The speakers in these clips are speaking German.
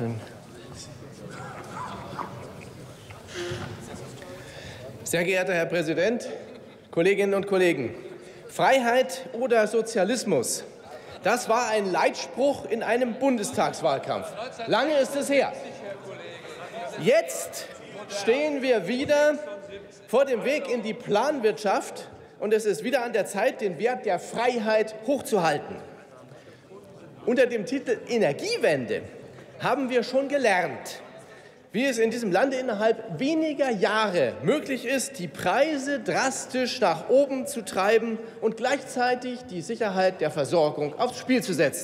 schön. Sehr geehrter Herr Präsident, Kolleginnen und Kollegen! Freiheit oder Sozialismus? Das war ein Leitspruch in einem Bundestagswahlkampf. Lange ist es her. Jetzt stehen wir wieder vor dem Weg in die Planwirtschaft, und es ist wieder an der Zeit, den Wert der Freiheit hochzuhalten. Unter dem Titel Energiewende haben wir schon gelernt, wie es in diesem Lande innerhalb weniger Jahre möglich ist, die Preise drastisch nach oben zu treiben und gleichzeitig die Sicherheit der Versorgung aufs Spiel zu setzen.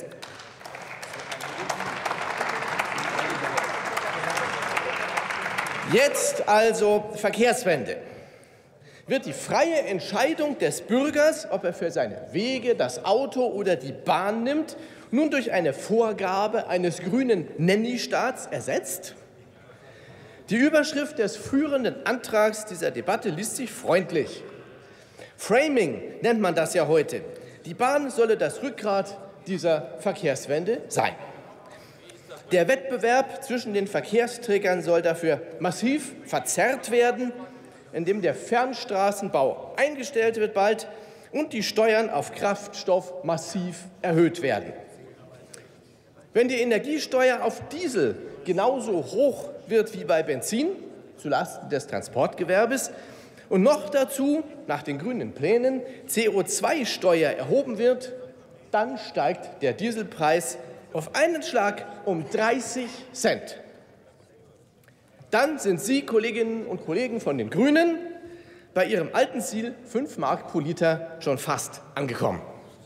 Jetzt also Verkehrswende. Wird die freie Entscheidung des Bürgers, ob er für seine Wege das Auto oder die Bahn nimmt, nun durch eine Vorgabe eines grünen Nanny-Staats ersetzt? Die Überschrift des führenden Antrags dieser Debatte liest sich freundlich. Framing nennt man das ja heute. Die Bahn solle das Rückgrat dieser Verkehrswende sein. Der Wettbewerb zwischen den Verkehrsträgern soll dafür massiv verzerrt werden, indem der Fernstraßenbau eingestellt wird bald und die Steuern auf Kraftstoff massiv erhöht werden. Wenn die Energiesteuer auf Diesel genauso hoch wird wie bei Benzin, zulasten des Transportgewerbes, und noch dazu nach den grünen Plänen CO2-Steuer erhoben wird, dann steigt der Dieselpreis auf einen Schlag um 30 Cent. Dann sind Sie, Kolleginnen und Kollegen von den Grünen, bei Ihrem alten Ziel 5 Mark pro Liter schon fast angekommen.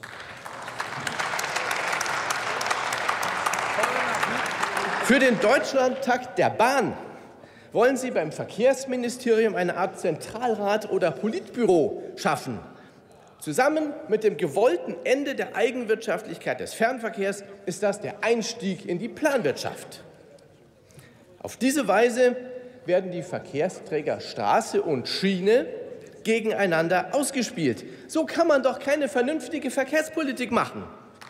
Für den Deutschlandtakt der Bahn wollen Sie beim Verkehrsministerium eine Art Zentralrat oder Politbüro schaffen. Zusammen mit dem gewollten Ende der Eigenwirtschaftlichkeit des Fernverkehrs ist das der Einstieg in die Planwirtschaft. Auf diese Weise werden die Verkehrsträger Straße und Schiene gegeneinander ausgespielt. So kann man doch keine vernünftige Verkehrspolitik machen.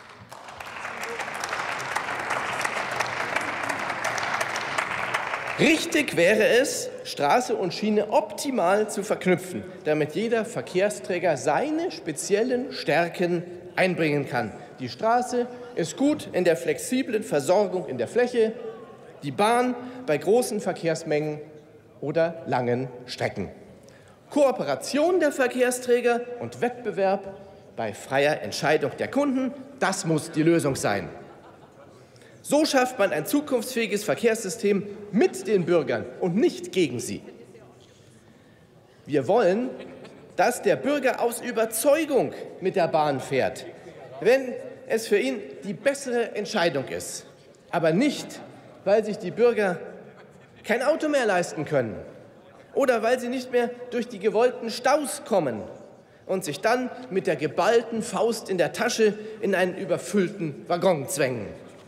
Richtig wäre es, Straße und Schiene optimal zu verknüpfen, damit jeder Verkehrsträger seine speziellen Stärken einbringen kann. Die Straße ist gut in der flexiblen Versorgung in der Fläche, die Bahn bei großen Verkehrsmengen oder langen Strecken. Kooperation der Verkehrsträger und Wettbewerb bei freier Entscheidung der Kunden, das muss die Lösung sein. So schafft man ein zukunftsfähiges Verkehrssystem mit den Bürgern und nicht gegen sie. Wir wollen, dass der Bürger aus Überzeugung mit der Bahn fährt, wenn es für ihn die bessere Entscheidung ist, aber nicht, weil sich die Bürger kein Auto mehr leisten können oder weil sie nicht mehr durch die gewollten Staus kommen und sich dann mit der geballten Faust in der Tasche in einen überfüllten Waggon zwängen.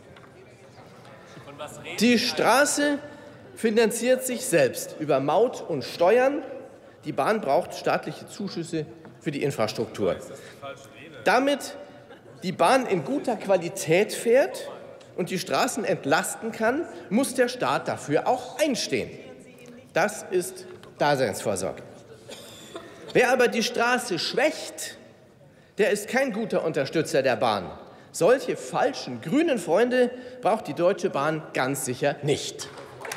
Die Straße finanziert sich selbst über Maut und Steuern. Die Bahn braucht staatliche Zuschüsse für die Infrastruktur. Damit die Bahn in guter Qualität fährt und die Straßen entlasten kann, muss der Staat dafür auch einstehen. Das ist Daseinsvorsorge. Wer aber die Straße schwächt, der ist kein guter Unterstützer der Bahn. Solche falschen grünen Freunde braucht die Deutsche Bahn ganz sicher nicht.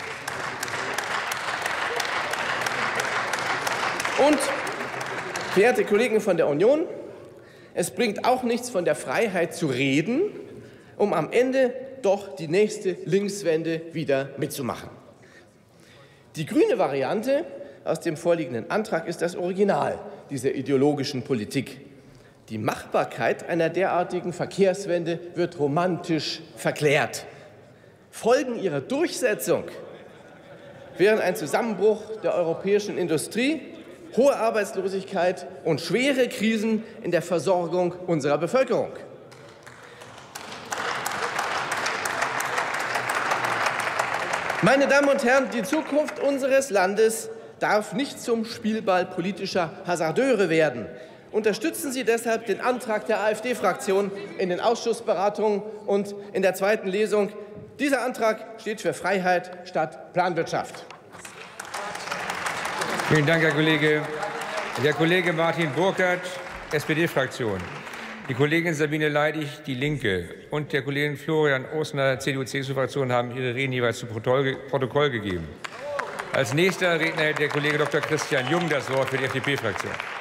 Und, verehrte Kollegen von der Union, es bringt auch nichts, von der Freiheit zu reden, um am Ende doch die nächste Linkswende wieder mitzumachen. Die grüne Variante aus dem vorliegenden Antrag ist das Original dieser ideologischen Politik. Die Machbarkeit einer derartigen Verkehrswende wird romantisch verklärt. Folgen ihrer Durchsetzung wären ein Zusammenbruch der europäischen Industrie, hohe Arbeitslosigkeit und schwere Krisen in der Versorgung unserer Bevölkerung. Meine Damen und Herren, die Zukunft unseres Landes darf nicht zum Spielball politischer Hasardeure werden. Unterstützen Sie deshalb den Antrag der AfD-Fraktion in den Ausschussberatungen und in der zweiten Lesung. Dieser Antrag steht für Freiheit statt Planwirtschaft. Vielen Dank, Herr Kollege. Der Kollege Martin Burkhardt, SPD-Fraktion. Die Kollegin Sabine Leidig, Die Linke, und der Kollege Florian Osner, CDU-CSU-Fraktion, haben ihre Reden jeweils zu Protokoll gegeben. Als nächster Redner hält der Kollege Dr. Christian Jung das Wort für die FDP-Fraktion.